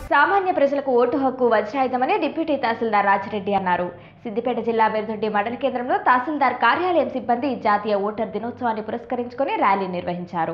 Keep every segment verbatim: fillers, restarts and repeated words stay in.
సామాన్య ప్రజలకు ఓటు హక్కు వజ్రాయుధమని డిప్యూటీ తహసీల్దార్ రాజిరెడ్డి అన్నారు. సిద్దిపేట జిల్లా వెల్దుర్తి మండల కేంద్రంలో తహసీల్దార్ కార్యాలయం సిబ్బంది జాతీయ ఓటర్ దినోత్సవాన్ని పురస్కరించుకొని ర్యాలీ నిర్వహించారు.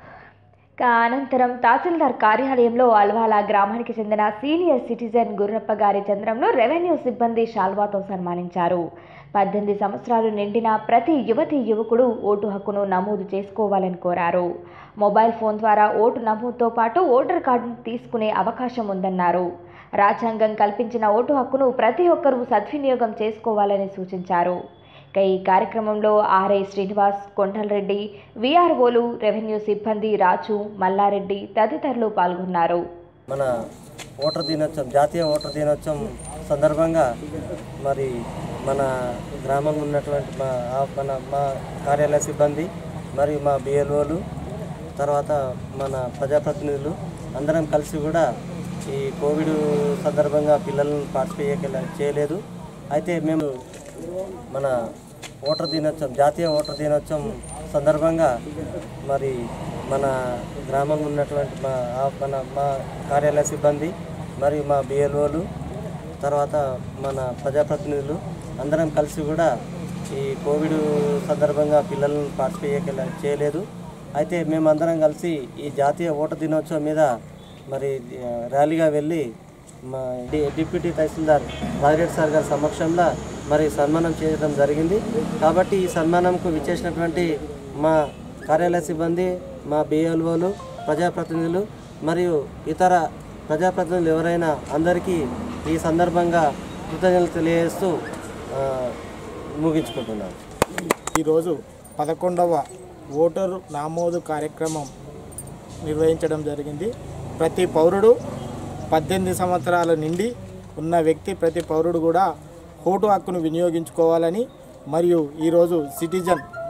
అనంతరం తహసీల్దార్ కార్యాలయంలో అల్వాల గ్రామానికి చెందిన సీనియర్ సిటిజన్ గుర్రప్ప గారి చంద్రంను రెవెన్యూ సిబ్బంది శాల్వాతో సన్మానించారు. పద్దెనిమిది సంవత్సరాలు నిండిన ప్రతి యువతి యువకుడు ఓటు హక్కును నమోదు చేసుకోవాలని కోరారు. మొబైల్ ఫోన్ ద్వారా ఓటు నమోదుతో పాటు ఓటర్ కార్డును తీసుకునే అవకాశం ఉందన్నారు. రాజ్యాంగం కల్పించిన ఓటు హక్కును ప్రతి ఒక్కరూ సద్వినియోగం చేసుకోవాలని సూచించారు. ఈ కార్యక్రమంలో ఆర్ఐ శ్రీనివాస్, కొండలరెడ్డి, విఆర్ఓలు, రెవెన్యూ సిబ్బంది రాజు, మల్లారెడ్డి తదితరులు పాల్గొన్నారు. మన ఓటర్ దినోత్సవం జాతీయ ఓటర్ దినోత్సవం సందర్భంగా మరి మన గ్రామంలో ఉన్నటువంటి మా మన మా కార్యాలయ సిబ్బంది మరియు మా బిఎల్ఓలు తర్వాత మన ప్రజాప్రతినిధులు అందరం కలిసి కూడా ఈ కోవిడ్ సందర్భంగా పిల్లలను పార్టిసిపేట్ చేయలేదు. అయితే మేము మన ఓటర్ దినోత్సవం జాతీయ ఓటర్ దినోత్సవం సందర్భంగా మరి మన గ్రామంలో ఉన్నటువంటి మా మన మా కార్యాలయ సిబ్బంది మరియు మా బిఎల్ఓలు తర్వాత మన ప్రజాప్రతినిధులు అందరం కలిసి కూడా ఈ కోవిడ్ సందర్భంగా పిల్లలను పార్టిసిపేట్ చేయలేదు. అయితే మేమందరం కలిసి ఈ జాతీయ ఓటర్ దినోత్సవం మీద మరి ర్యాలీగా వెళ్ళి మా డిప్యూటీ తహసీల్దార్ రాజిరెడ్డి సార్ గారి సమక్షంలో మరి సన్మానం చేయడం జరిగింది. కాబట్టి ఈ సన్మానంకు విచ్చేసినటువంటి మా కార్యాలయ సిబ్బంది, మా బిఎల్ఓలు, ప్రజాప్రతినిధులు మరియు ఇతర ప్రజాప్రతినిధులు ఎవరైనా అందరికీ ఈ సందర్భంగా కృతజ్ఞతలు తెలియజేస్తూ ముగించుకుంటున్నాను. ఈరోజు పదకొండవ ఓటరు నమోదు కార్యక్రమం నిర్వహించడం జరిగింది. ప్రతి పౌరుడు పద్దెనిమిది సంవత్సరాల నిండి ఉన్న వ్యక్తి ప్రతి పౌరుడు కూడా ఓటు హక్కును వినియోగించుకోవాలని మరియు ఈరోజు సిటిజన్